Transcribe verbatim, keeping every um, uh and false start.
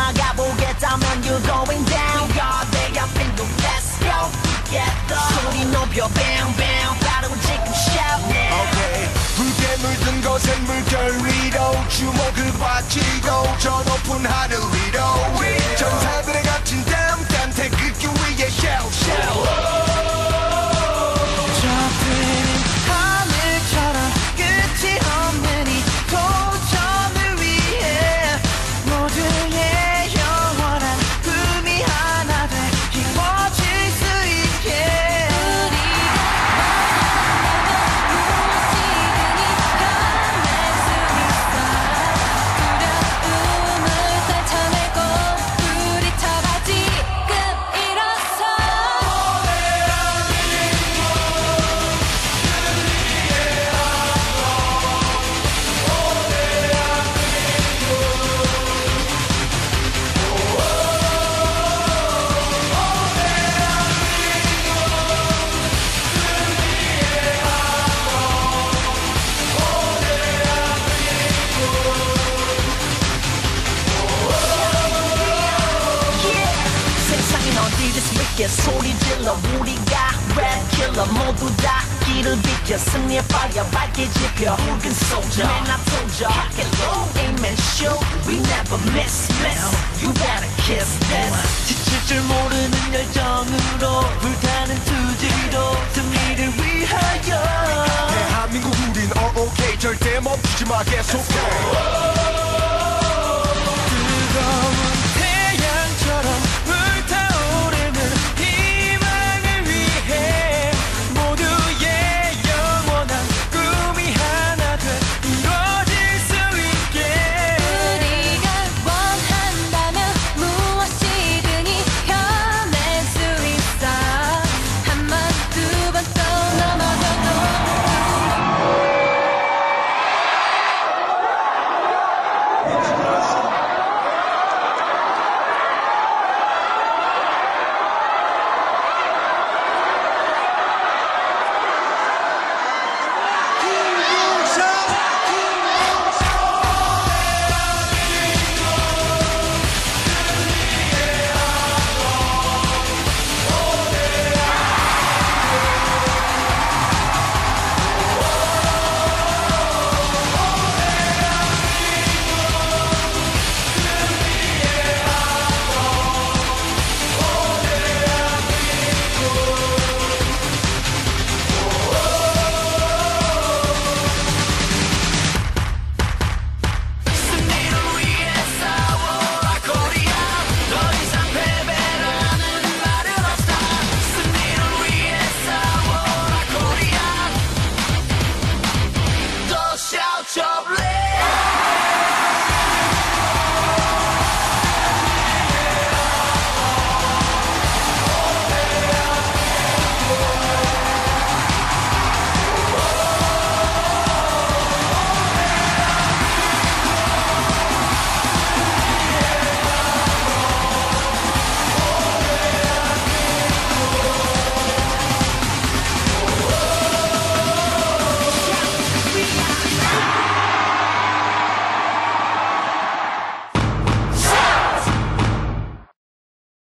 나가보겠다면 you're going down 내 앞에 no let's go together 소리 높여 bang bang 바로 지금 shout now okay. 붉게 물든 곳엔 물결 위로 주먹을 받치고 저 높은 하늘 위로 전사들의 갇힌 땀 딴 태극기 위에 shout shout 하늘처럼 끝이 없는 이 도전을 위해 모두의 영원한 꿈이 하나 돼 이루어질 수 있게 두려움을 떨쳐내고 부딪혀봐 지금 일어서 세상엔 어디를 스미게 소리 질러 우리가 랩 킬러 모두 다 길을 비켜 승리의 파이어 밝게 지펴 붉은 소저 맨 앞서죠 Rock and roll amen show we never miss miss you better kiss this 지칠 줄 모르는 열정으로 불타는 투지로 승리를 위하여 대한민국 우린 all okay 절대 멈추지 마 계속해 뜨거운